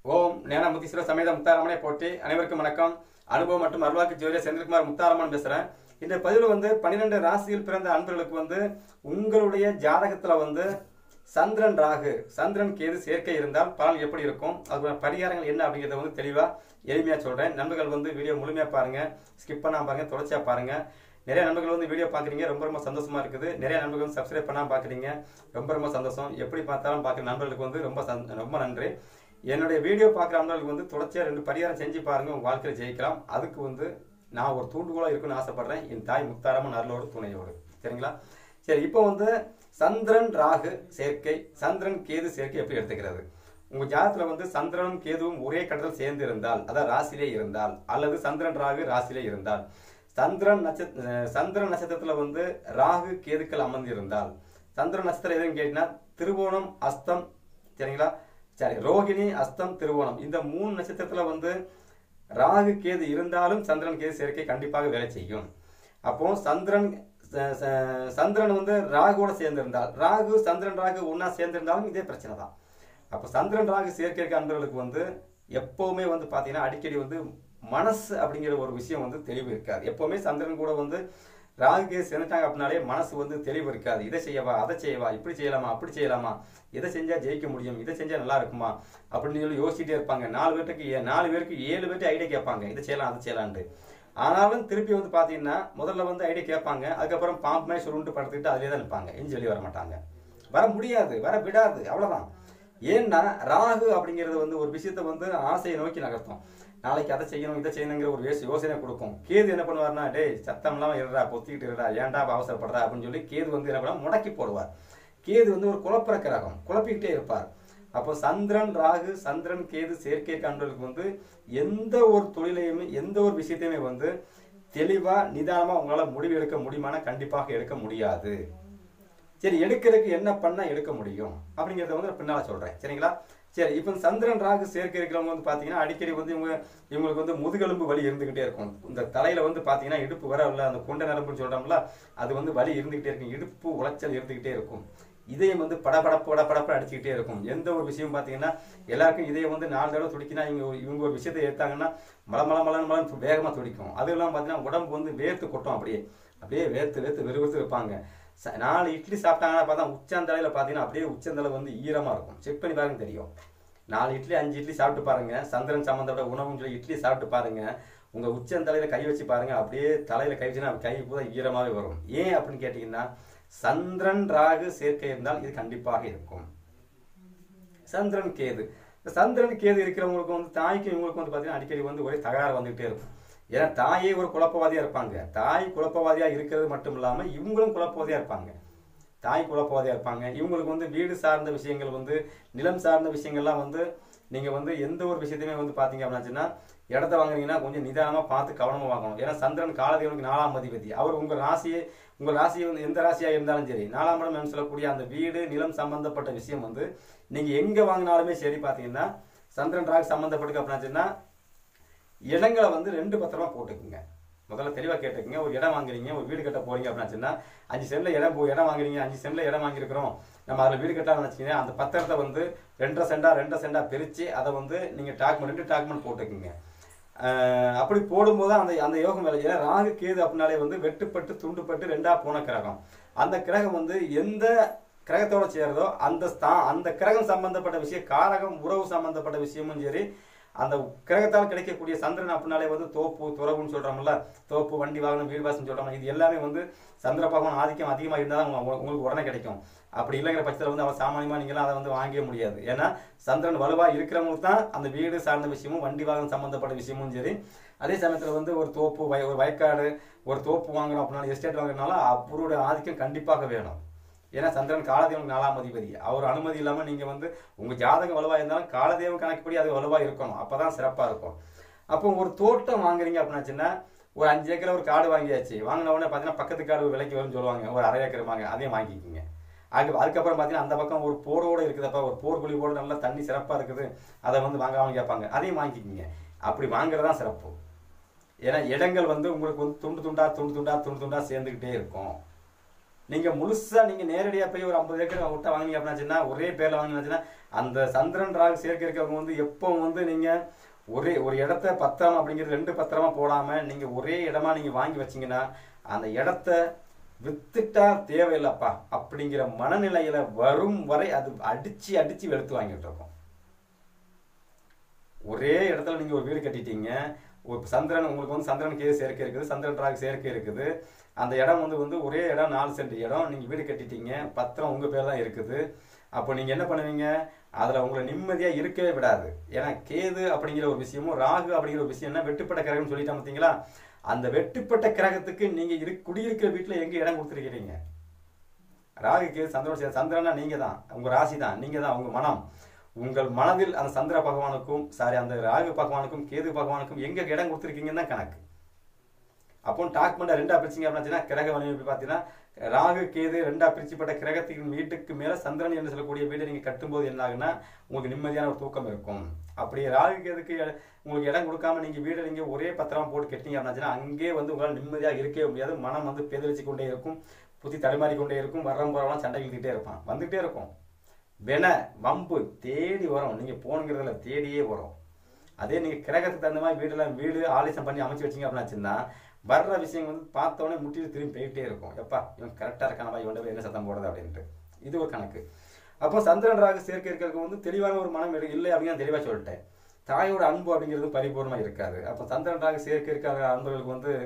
ஓம் ஞானமுத்தீஸ்வர சமேத முத்தாரம்மனை போற்றி. அனைவருக்கும் வணக்கம். அனுபவம் மற்றும் அருள்வாக்கு ஜோதிடர் செந்தில்குமார் முத்தாரம்மன் பேசுறேன். இந்த பதிவில் 12 ராசியில் பிறந்த அன்பர்களுக்கு உங்களுடைய ஜாதகத்துல சந்திரன் ராகு சந்திரன் கேது சேர்க்கை இருந்தால் பலன் எப்படி இருக்கும், அதுக்கான பரிகாரங்கள் என்ன அப்படிங்கறத தெளிவா எளிமையா சொல்றேன். நண்பர்கள் வீடியோ முழுமையா பாருங்க, ஸ்கிப் பண்ணாம பாருங்க, தொடர்ச்சியா பாருங்க. நிறைய நண்பர்கள் வீடியோ பாக்குறீங்க, ரொம்ப ரொம்ப சந்தோஷமா இருக்குது. நிறைய நண்பர்கள் சப்ஸ்கிரைப் பண்ணாம பாக்குறீங்க, ரொம்ப ரொம்ப சந்தோஷம். எப்படி பார்த்தாலும் பாக்குற நண்பர்களுக்கு ரொம்ப நன்றி. என்னுடைய வீடியோ பார்க்குற நண்பர்களுக்கு தொடர்ச்சியாக 2 பரிகாரம் செஞ்சு பாருங்க, உங்க வாழ்க்கையில் ஜெயிக்கலாம். அதுக்கு நான் ஒரு தூண்டுகோலா இருக்குன்னு ஆசைப்படுறேன், என் தாய் முத்தாரம்மன் அருளோடு துணையோடு. சரிங்களா? சரி, இப்போ சந்திரன் ராகு சேர்க்கை, சந்திரன் கேது சேர்க்கை எப்படி எடுத்துக்கிறது? உங்க ஜாதகத்துல சந்திரனும் கேதுவும் ஒரே கடத்தில் சேர்ந்து இருந்தால், அதாவது ராசியிலே இருந்தால், அல்லது சந்திரன் ராகு ராசியிலே இருந்தால், சந்திரன் நட்சத்திரத்துல ராகு கேதுக்கள் அமர்ந்து இருந்தால், சந்திரன் நட்சத்திரம் எதுன்னு கேட்டீங்கன்னா திருவோணம், அஸ்தம், சரிங்களா? சரி, ரோகிணி, அஸ்தம், திருவோணம், இந்த 3 நட்சத்திரத்துல ராகு கேது இருந்தாலும் சந்திரன் கேது சேர்க்கை கண்டிப்பாக வேலை செய்யும். அப்போ சந்திரன் ராகுவோட சேர்ந்திருந்தால், ராகு சந்திரன் ராகு ஒன்னா சேர்ந்திருந்தாலும் இதே பிரச்சனை தான். அப்போ சந்திரன் ராகு சேர்க்கை அன்பர்களுக்கு எப்பவுமே பாத்தீங்கன்னா அடிக்கடி மனசு அப்படிங்கிற ஒரு விஷயம் தெளிவு இருக்காது. எப்பவுமே சந்திரன் கூட ராகு கேது சேர்ந்துட்டாங்க அப்படின்னாலே மனசு தெளிவு இருக்காது. இதை செய்யவா, அதை செய்யவா, இப்படி செய்யலாமா, அப்படி செய்யலாமா, இதை செஞ்சா ஜெயிக்க முடியும், இதை செஞ்சா நல்லா இருக்குமா அப்படின்னு சொல்லி யோசிச்சுட்டே இருப்பாங்க. 4 பேருக்கு 7 பேர்ட்டு ஐடியா கேட்பாங்க, இதை செய்யலாம் அதை செய்யலான்ட்டு. ஆனாலும் திருப்பி பாத்தீங்கன்னா முதல்ல ஐடியா கேட்பாங்க, அதுக்கப்புறம் பாம்பு மாதிரி சுருண்டு படுத்துக்கிட்டு அதிலே தான் நிற்பாங்க, இஞ்சி வெளியே வர மாட்டாங்க, வர முடியாது, வர விடாது, அவ்வளவுதான். ஏன்னா ராகு அப்படிங்கிறது ஒரு விஷயத்த ஆசையை நோக்கி நகர்த்தும். நாளைக்கு அதை செய்யணும், இதை செய்யணுங்கிற ஒரு யோசனை கொடுக்கும். கேது என்ன பண்ணுவார்னா, டே சத்தம் இல்லாம இருடா, பொத்திக்கிட்டு இருடா, ஏன்டா அவசரப்படுறா அப்படின்னு சொல்லி கேது என்ன பண்ண முடக்கி போடுவார். கேது ஒரு குழப்பற கிரகம், குழப்பிக்கிட்டே இருப்பார். அப்போ சந்திரன் ராகு சந்திரன் கேது சேர்க்கை காண்பவர்களுக்கு எந்த ஒரு தொழிலையுமே எந்த ஒரு விஷயத்தையுமே தெளிவா நிதானமா உங்களால முடிவு எடுக்க முடியுமானா கண்டிப்பாக எடுக்க முடியாது. சரி, எடுக்கிறதுக்கு என்ன பண்ணா எடுக்க முடியும் அப்படிங்கறத பின்னால சொல்றேன், சரிங்களா? சரி, இப்போ சந்திரன் ராகு சேர்க்கை இருக்கிறவங்க பாத்தீங்கன்னா அடிக்கடி இவங்களுக்கு முதுகெலும்பு வலி இருந்துகிட்டே இருக்கும். இந்த தலையில பாத்தீங்கன்னா இடுப்பு வர இல்ல, அந்த கொண்ட நரம்புன்னு சொல்றோம்ல, அது வலி இருந்துகிட்டே இருக்கும், இடுப்பு உளைச்சல் இருந்துகிட்டே இருக்கும், இதயம் படப்படப்பு அடிச்சுக்கிட்டே இருக்கும். எந்த ஒரு விஷயம் பாத்தீங்கன்னா எல்லாருக்கும் இதயம் 4 தடவை துடிக்கினா இவங்க ஒரு விஷயத்தை எடுத்தாங்கன்னா மலன்னு வேகமா துடிக்கும். அது எல்லாம் பாத்தீங்கன்னா உடம்பு வேர்த்து கொட்டும், அப்படியே வேர்த்து வெறுத்து இருப்பாங்க. 4 இட்லி சாப்பிட்டாங்கன்னா பார்த்தா உச்சந்தலையில பாத்தீங்கன்னா அப்படியே உச்சந்தலை ஈரமா இருக்கும். செக் பண்ணி பாருங்க, தெரியும். 4 இட்லி 5 இட்லி சாப்பிட்டு பாருங்க, சந்திரன் சம்பந்தப்பட்ட உணவுன்னு சொல்லி இட்லி சாப்பிட்டு பாருங்க, உங்க உச்சந்தலையில கை வச்சு பாருங்க, அப்படியே தலையில கை வச்சுன்னா கை பூரா ஈரமாவே வரும். ஏன் அப்படின்னு கேட்டீங்கன்னா சந்திரன் ராகு சேர்க்கை இருந்தால் இது கண்டிப்பாக இருக்கும். சந்திரன் கேது இருக்கிறவங்களுக்கு தாய்க்கு இவங்களுக்கு பாத்தீங்கன்னா அடிக்கடி ஒரே தகராறு வந்துகிட்டே இருக்கும். ஏன்னா தாயே ஒரு குழப்பவாதியா இருப்பாங்க. தாய் குழப்பவாதியா இருக்கிறது மட்டும் இல்லாம இவங்களும் குழப்பவாதியா இருப்பாங்க. தாய் குழப்பவாதியா இருப்பாங்க. இவங்களுக்கு வீடு சார்ந்த விஷயங்கள் நிலம் சார்ந்த விஷயங்கள்லாம் நீங்க எந்த ஒரு விஷயத்தையுமே பாத்தீங்க அப்படின்னா இடத்த வாங்குறீங்கன்னா கொஞ்சம் நிதானமா பார்த்து கவனமா வாங்கணும். ஏன்னா சந்திரன் காலதேவனுக்கு 4ஆம் அதிபதி. அவர் உங்க ராசியை எந்த ராசியா இருந்தாலும் சரி 4ஆம் இடம் சொல்லக்கூடிய அந்த வீடு நிலம் சம்பந்தப்பட்ட விஷயம் நீங்க எங்க வாங்கினாலுமே சரி பாத்தீங்கன்னா சந்திரன் ராகு சம்பந்தப்பட்டு அப்படின்னா இடங்களை 2 பத்திரமா போட்டுக்குங்க. முதல்ல தெளிவா கேட்டுக்குங்க. ஒரு இடம் வாங்குறீங்க, ஒரு வீடு கட்ட போறீங்க அப்படின்னா 5 சென்ட்ல இடம் வாங்குறீங்க, 5 சென்ட்ல இடம் வாங்கியிருக்கிறோம், நம்ம அதில் வீடு கட்டான்னு வச்சுக்கோங்க. அந்த பத்திரத்தை 2 சென்டா பிரிச்சு அதை நீங்க 2 டாக்குமெண்ட் போட்டுக்குங்க. அப்படி போடும்போது அந்த யோகம் வேலை. ஏன்னா ராகு கேது அப்படின்னாலே வெட்டுப்பட்டு துண்டுப்பட்டு 2ஆ போன கிரகம். அந்த கிரகம் எந்த கிரகத்தோட சேருதோ அந்த கிரகம் சம்பந்தப்பட்ட விஷயம், காரகம் உறவு சம்பந்தப்பட்ட விஷயமும் சரி, அந்த கிரகத்தால் கிடைக்கக்கூடிய சந்திரன் அப்படின்னாலே தோப்பு துறவுன்னு சொல்றோம்ல, தோப்பு வண்டி வாகனம் வீடு வாசம் சொல்றோம், இது எல்லாமே சந்திர பகவான் ஆதிக்கம் அதிகமா இருந்தால் உங்களுக்கு உடனே கிடைக்கும். அப்படி இல்லைங்கிற பட்சத்தில் அவன் சாமானியமா நீங்களாம் அதை வாங்கவே முடியாது. ஏன்னா சந்திரன் வலுவா இருக்கிறவங்களுக்கு தான் அந்த வீடு சார்ந்த விஷயமும் வண்டி வாகனம் சம்பந்தப்பட்ட விஷயமும் சரி. அதே சமயத்துல ஒரு தோப்பு ஒரு வயக்காடு ஒரு தோப்பு வாங்கணும் அப்படின்னா எஸ்டேட் வாங்குறதுனால அவருடைய ஆதிக்கம் கண்டிப்பாக வேணும். ஏன்னா சந்திரன் காலதேவன் 4ஆம் அதிபதி. அவர் அனுமதி இல்லாம நீங்க உங்க ஜாதகம் வலுவா இருந்தாலும் காலதேவன் கணக்குப்படி அது வலுவா இருக்கணும், அப்பதான் சிறப்பா இருக்கும். அப்போ ஒரு தோட்டம் வாங்குறீங்க அப்படின்னாச்சுன்னா ஒரு 5 ஏக்கர் ஒரு காடு வாங்கியாச்சு. வாங்கின உடனே பாத்தீங்கன்னா பக்கத்து காடு விலைக்கு வரும்னு சொல்லுவாங்க, ஒரு 1/2 ஏக்கர் வாங்க, அதையும் வாங்கிக்கிங்க. அதுக்கப்புறம் பாத்தீங்கன்னா அந்த பக்கம் ஒரு போரோட இருக்குதப்பா, ஒரு போர் குழி போட நல்லா தண்ணி சிறப்பா இருக்குது, அதை வாங்க கேட்பாங்க, அதையும் வாங்கிக்கிங்க. அப்படி வாங்குறதா சிறப்பு. ஏன்னா இடங்கள் உங்களுக்கு துண்டு துண்டா சேர்ந்துகிட்டே இருக்கும். நீங்க முழுசா நீங்க நேரடியா போய் ஒரு 50 ஏக்கர் விட்டா வாங்கினீங்க அப்படின்னா ஒரே பேர்ல வாங்கினா அந்த சந்திரன் ராகு சேர்க்கை இருக்கவங்க வந்து எப்போ வந்து நீங்கள் ஒரு இடத்த பத்திரம் அப்படிங்கிறது 2 பத்திரமா போடாமல் நீங்கள் ஒரே இடமா நீங்கள் வாங்கி வச்சிங்கன்னா அந்த இடத்த வித்துட்டா தேவையில்லைப்பா அப்படிங்கிற மனநிலையில வரும் வரை அது அடிச்சு வெளுத்து வாங்கிட்டு இருக்கும். ஒரே இடத்துல நீங்கள் ஒரு வீடு கட்டிட்டீங்க, ஒரு சந்திரன் உங்களுக்கு வந்து சந்திரன் கேது சேர்க்கை இருக்குது, சந்திரன் ராகு சேர்க்கை இருக்குது, அந்த இடம் வந்து ஒரே இடம் 4 சென்ட் இடம், நீங்கள் வீடு கட்டிட்டீங்க, பத்திரம் உங்கள் பேர் தான் இருக்குது. அப்போ நீங்கள் என்ன பண்ணுவீங்க, அதில் உங்களை நிம்மதியாக இருக்கவே விடாது. ஏன்னா கேது அப்படிங்கிற ஒரு விஷயமும் ராகு அப்படிங்கிற ஒரு விஷயம் என்ன வெட்டுப்பட்ட கிரகம்னு சொல்லிட்டா பார்த்தீங்களா, அந்த வெட்டுப்பட்ட கிரகத்துக்கு நீங்கள் குடியிருக்கிற வீட்டில் எங்கே இடம் கொடுத்துருக்கிறீங்க? ராகு கேது சந்திரனா நீங்கள் தான், உங்கள் ராசி தான், நீங்கள் தான், உங்கள் மனம், உங்கள் மனதில் அந்த சந்திர பகவானுக்கும் அந்த ராகு பகவானுக்கும் கேது பகவானுக்கும் எங்கே இடம் கொடுத்துருக்கீங்கன்னு தான் கணக்கு. அப்போ டாக்குமெண்ட்டை 2ஆக பிரிச்சிங்க அப்படின்னா கிரக வலிமை பார்த்தீங்கன்னா ராகு கேது 2ஆக பிரிச்சுப்பட்ட கிரகத்தின் வீட்டுக்கு மேலே சந்திரன் என்று சொல்லக்கூடிய வீட்டை நீங்கள் கட்டும்போது என்ன ஆகுன்னா உங்களுக்கு நிம்மதியான ஒரு தூக்கம் இருக்கும். அப்படி ராகு கேதுக்கு உங்களுக்கு இடம் கொடுக்காம நீங்கள் வீடை நீங்கள் ஒரே பத்திரமா போட்டு கட்டிங்க அப்படின்னா அங்கே வந்து உங்களால் நிம்மதியாக இருக்கவே முடியாது. மனம் வந்து பேதலிச்சு கொண்டே இருக்கும், புத்தி தடுமாறி கொண்டே இருக்கும், போகிறவங்களாம் சண்டை இழுத்துக்கிட்டே இருப்பான், வந்துகிட்டே இருக்கும். வம்பு தேடி வரும், நீங்கள் போனுங்கிறதுல தேடியே வரும். அதே நீங்கள் கிரகத்துக்கு தகுந்த மாதிரி வீடு ஆலோசனை பண்ணி அமைச்சு வச்சிங்க அப்படின்னாச்சுன்னா வர்ற விஷயம் வந்து பார்த்தோன்னே முட்டிட்டு திரும்பி போயிட்டே இருக்கும். எப்பா இவன் கரெக்டாக இருக்கானப்பா, இவன் என்ன சத்தம் போடுறது அப்படின்ட்டு. இது ஒரு கணக்கு. அப்போ சந்திரன் ராகு சேர்க்கை இருக்கிறதுக்கு வந்து தெளிவான ஒரு மனம் இல்லை அப்படின்னு தெளிவாக சொல்லிட்டேன். தாயோட அன்பு அப்படிங்கிறது பரிபூர்ணமாக இருக்காது. அப்போ சந்திரன் ராகு சேர்க்கை இருக்கிற அன்பர்களுக்கு வந்து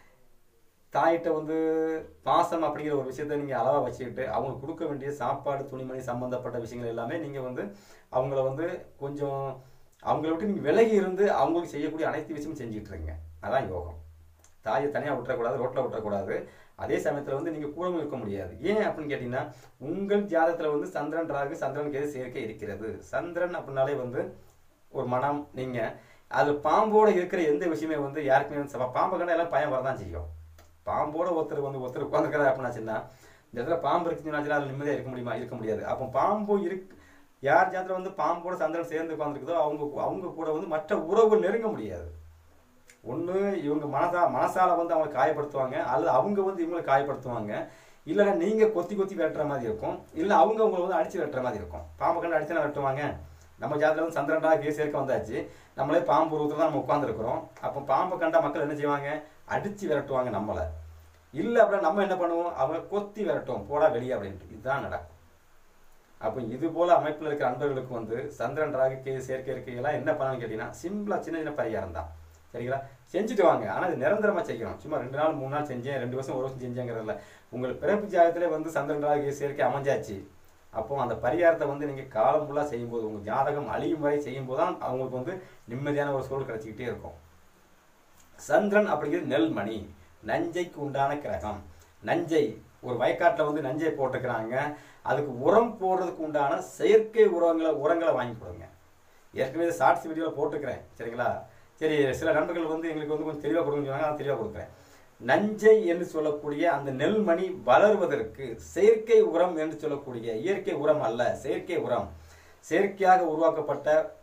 தாயிட்ட வந்து பாசம் அப்படிங்கிற ஒரு விஷயத்த நீங்கள் அளவாக வச்சுக்கிட்டு அவங்களுக்கு கொடுக்க வேண்டிய சாப்பாடு துணிமணி சம்மந்தப்பட்ட விஷயங்கள் எல்லாமே நீங்கள் வந்து அவங்கள வந்து கொஞ்சம் அவங்கள விட்டு நீங்கள் விலகி இருந்து அவங்களுக்கு செய்யக்கூடிய அனைத்து விஷயமும் செஞ்சுட்டு இருங்க. அதான் யோகம். தாயை தனியாக விட்டுறக்கூடாது, ரோட்டில் விட்டுறக்கூடாது. அதே சமயத்தில் வந்து நீங்கள் கூடவும் இருக்க முடியாது. ஏன் அப்படின்னு கேட்டிங்கன்னா உங்கள் ஜாதகத்தில் வந்து சந்திரன் ராகு சந்திரன் கேது சேர்க்கை இருக்கிறது. சந்திரன் அப்படின்னாலே வந்து ஒரு மனம், நீங்கள் அது பாம்போடு இருக்கிற எந்த விஷயமே வந்து யாருக்குமே வந்து பாம்பை கண்டா எல்லாம் பயம் வரதான் செய்யும். பாம்போட ஒருத்தர் உட்காந்துக்கிறார் அப்படின்னாச்சுன்னா இந்த இடத்துல பாம்பு இருக்குச்சுன்னா அதில் நிம்மதியாக இருக்க முடியாது. அப்போ பாம்பு யார் ஜாதத்தில் வந்து பாம்போட சந்திரன் சேர்ந்து உட்காந்துருக்குதோ அவங்க கூட வந்து மற்ற உறவுகள் நெருங்க முடியாது. ஒன்று இவங்க மனசால வந்து அவங்க காயப்படுத்துவாங்க, அல்லது அவங்க வந்து இவங்களை காயப்படுத்துவாங்க, இல்லைன்னா நீங்கள் கொத்தி வெட்டுற மாதிரி இருக்கும், இல்லை அவங்க உங்களை வந்து அடித்து வெட்டுற மாதிரி இருக்கும். பாம்பு கண்டு அடிச்சுனா வெட்டுவாங்க. நம்ம ஜாதத்தில் வந்து சந்திரன்டா கே சேர்க்க வந்தாச்சு, நம்மளே பாம்பு உருவத்தில் தான் நம்ம உட்காந்துருக்குறோம். அப்போ பாம்பு கண்டா மக்கள் என்ன செய்வாங்க, அடித்து விரட்டுவாங்க நம்மளை. இல்லை அப்படின்னா நம்ம என்ன பண்ணுவோம், அவங்க கொத்தி விரட்டுவோம், போடா வெளியே அப்படின்ட்டு. இதுதான் நடக்கும். அப்போ இது போல அமைப்பில் இருக்கிற அன்பர்களுக்கு வந்து சந்திரன் ராகு கேது சேர்க்கை இருக்கையெல்லாம் என்ன பண்ணணும்னு கேட்டீங்கன்னா சிம்பிளாக சின்ன பரிகாரம் தான். சரிங்களா, செஞ்சுட்டு வாங்க. ஆனால் அது நிரந்தரமாக செய்யணும். சும்மா 2 நாள் 3 நாள் செஞ்சேன், 2 வருஷம் 1 வருஷம் செஞ்சேங்கிறதில்ல. உங்கள் பிறப்பு ஜாதகத்திலே வந்து சந்திரன் ராகு கேது சேர்க்கை அமைஞ்சாச்சு. அப்போ அந்த பரிகாரத்தை வந்து நீங்கள் காலம் ஃபுல்லாக செய்யும்போது உங்கள் ஜாதகம் அழியும் வரை செய்யும்போது தான் அவங்களுக்கு வந்து நிம்மதியான ஒரு சூழல் கிடைச்சிக்கிட்டே இருக்கும். சந்திரன் அப்படிங்கிறது நெல்மணி, நஞ்சைக்கு உண்டான கிரகம். நஞ்சை ஒரு வயக்காட்டில் வந்து நஞ்சை போட்டுக்கிறாங்க, அதுக்கு உரம் போடுறதுக்கு உண்டான செயற்கை உரங்களை வாங்கி கொடுங்க. ஏற்கனவே ஷார்ட்ஸ் வீடியோவில் போட்டுக்கிறேன். சரிங்களா, சரி சில நண்பர்கள் வந்து எங்களுக்கு வந்து கொஞ்சம் தெளிவாக கொடுங்க சொன்னாங்க, நான் தெளிவாக கொடுக்குறேன். நஞ்சை என்று சொல்லக்கூடிய அந்த நெல்மணி வளர்வதற்கு செயற்கை உரம் என்று சொல்லக்கூடிய, இயற்கை உரம் அல்ல செயற்கை உரம், செயற்கையாக உருவாக்கப்பட்ட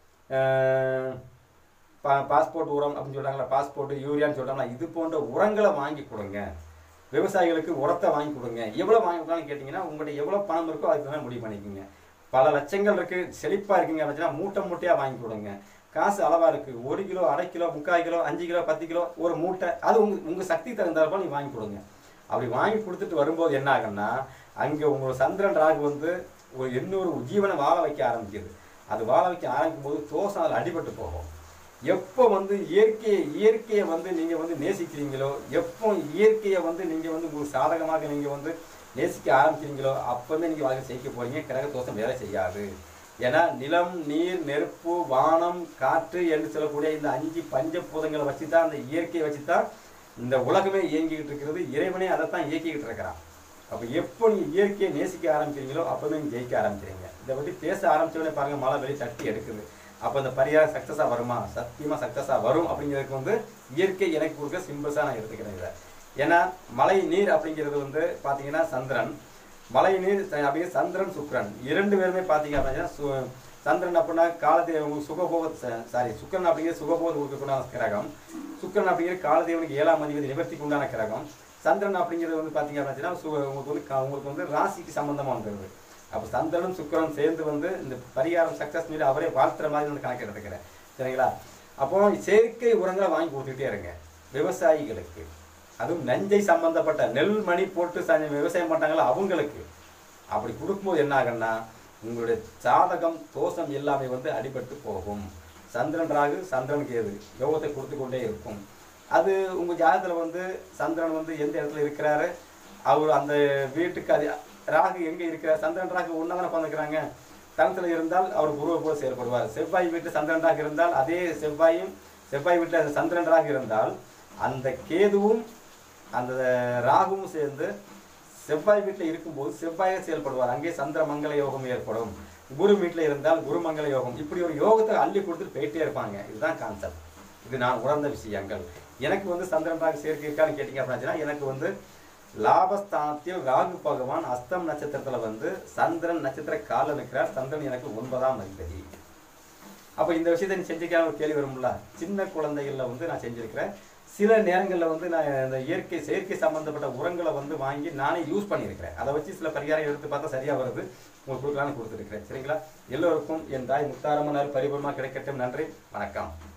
பாஸ்போர்ட் உரம் அப்படின்னு சொல்றாங்களா, பாஸ்போர்ட் யூரியான்னு சொல்றாங்களா, இது போன்ற உரங்களை வாங்கி கொடுங்க. விவசாயிகளுக்கு உரத்தை வாங்கி கொடுங்க. எவ்வளோ வாங்கி கொடுக்கலாம்னு கேட்டிங்கன்னா உங்கள்கிட்ட எவ்வளோ பணம் இருக்கோ அதுக்கு தான் முடிவு பண்ணிக்கோங்க. பல லட்சங்கள் இருக்குது, செழிப்பாக இருக்கீங்க அப்படின்னா மூட்டையாக வாங்கி கொடுங்க. காசு அளவாக இருக்குது, 1 kilo 1/2 kilo 3/4 kilo 5 kilo 10 kilo ஒரு மூட்டை, அது உங்கள் சக்தி தகுந்தாற்போ நீங்கள் வாங்கி கொடுங்க. அப்படி வாங்கி கொடுத்துட்டு வரும்போது என்ன ஆகுன்னா அங்கே உங்களோட சந்திரன் ராகு வந்து ஒரு 800 ஜீவனை வாழ வைக்க ஆரம்பிக்குது. அது வாழ வைக்க ஆரம்பிக்கும் போது தோஷம் அதில் அடிபட்டு போகும். எப்போ வந்து இயற்கையை வந்து நீங்கள் வந்து நேசிக்கிறீங்களோ, எப்போ இயற்கையை வந்து நீங்கள் வந்து உங்களுக்கு சாதகமாக நீங்கள் வந்து நேசிக்க ஆரம்பிக்கிறீங்களோ அப்போவே நீங்கள் வாழ்க்கை செய்ய போகிறீங்க. கிரக தோஷம் வேலை செய்யாது. ஏன்னா நிலம் நீர் நெருப்பு வானம் காற்று என்று சொல்லக்கூடிய இந்த 5 பஞ்சபூதங்களை வச்சு தான், அந்த இயற்கையை வச்சு தான் இந்த உலகமே இயங்கிக்கிட்டு இருக்கிறது. இறைவனே அதைத்தான் இயக்கிக்கிட்டு இருக்கிறான். அப்போ எப்போ நீங்கள் இயற்கையை நேசிக்க ஆரம்பிக்கிறீங்களோ அப்போவே நீங்கள் ஜெயிக்க ஆரம்பிக்கிறீங்க. இதை பற்றி பேச ஆரம்பித்தோடனே பாருங்கள், மழை வெளியே தட்டி எடுக்குது. அப்போ இந்த பரிகாரம் சக்ஸஸாக வருமா? சத்தியமாக சக்ஸஸாக வரும். அப்படிங்கிறதுக்கு வந்து இயற்கை எனக்கு கொடுக்க சிம்பிள்ஸாக நான் எடுத்துக்கிறேன் இதை. ஏன்னா மழை நீர் அப்படிங்கிறது வந்து பார்த்தீங்கன்னா சந்திரன், மழை நீர் அப்படிங்கிற சந்திரன் சுக்கிரன் 2 பேருமே பார்த்தீங்க அப்படின்னா சந்திரன் அப்படின்னா காலதேவனுக்கு சுக்கிரன் அப்படிங்கிற சுகபோத கொடுக்கக்கூடாத கிரகம். சுக்கிரன் அப்படிங்கிற காலதேவனுக்கு 7ஆம் அதிபதி நிவர்த்திக்கு உண்டான கிரகம். சந்திரன் அப்படிங்கிறது வந்து பார்த்தீங்க அப்படின்னா உங்களுக்கு வந்து ராசிக்கு சம்பந்தமாக வந்துடுது. அப்போ சந்திரனும் சுக்கிரனும் சேர்ந்து வந்து இந்த பரிகாரம் சக்ஸஸ் சொல்லி அவரே வாழ்த்துற மாதிரி வந்து கணக்கு எடுத்துக்கிறேன். சரிங்களா? அப்போ செயற்கை உரங்களை வாங்கி கொடுத்துக்கிட்டே இருங்க விவசாயிகளுக்கு. அதுவும் நஞ்சை சம்பந்தப்பட்ட நெல் மணி போட்டு விவசாயம் பண்ணாங்களோ அவங்களுக்கு. அப்படி கொடுக்கும்போது என்ன ஆகுன்னா உங்களுடைய ஜாதகம் தோஷம் எல்லாமே வந்து அடிபட்டு போகும். சந்திரன் ராகு சந்திரன் கேது யோகத்தை கொடுத்து கொண்டே இருக்கும். அது உங்கள் ஜாதகத்தில் வந்து சந்திரன் வந்து எந்த இடத்துல இருக்கிறாரு, அவர் அந்த வீட்டுக்கு அது ராகு எங்கே இருக்கிறார், சந்திரன் ராகு ஒன்றா தானே உட்காந்துக்கிறாங்க. தனத்தில் இருந்தால் அவர் குருவை போல செயல்படுவார். செவ்வாய் வீட்டில் சந்திரன் ராகு இருந்தால் அதே செவ்வாய் வீட்டில் சந்திரன் ராகு இருந்தால் அந்த கேதுவும் அந்த ராகுவும் சேர்ந்து செவ்வாய் வீட்டில் இருக்கும்போது செவ்வாயாக செயல்படுவார். அங்கே சந்திர மங்கள யோகம் ஏற்படும். குரு வீட்டில் இருந்தால் குரு மங்கள யோகம். இப்படி ஒரு யோகத்தை அள்ளி கொடுத்துட்டு போயிட்டே இருப்பாங்க. இதுதான் கான்செப்ட். இது நான் உணர்ந்த விஷயங்கள். எனக்கு வந்து சந்திரன் ராகு சேர்க்கை இருக்கான்னு கேட்டீங்க அப்படின்னா எனக்கு வந்து லாபஸ்தானத்தில் ராகு பகவான் அஸ்தம் நட்சத்திரத்தில் வந்து சந்திரன் நட்சத்திர கால இருக்கிறார். சந்திரன் எனக்கு 9ஆம் அதிபதி. அப்போ இந்த விஷயத்தை நீ செஞ்சுக்கான ஒரு கேள்வி வரும்ல. சின்ன குழந்தைகளில் வந்து நான் செஞ்சுருக்கிறேன். சில நேரங்களில் வந்து நான் இந்த செயற்கை சம்பந்தப்பட்ட உரங்களை வந்து வாங்கி நானே யூஸ் பண்ணியிருக்கிறேன். அதை வச்சு சில பரிகாரம் எடுத்து பார்த்தா சரியாக வருது. உங்களுக்கு கொடுக்கலான்னு கொடுத்துருக்கிறேன். சரிங்களா? எல்லோருக்கும் என் தாய் முத்தாரம்மனால் பரிபூர்ணமாக கிடைக்கட்டும். நன்றி, வணக்கம்.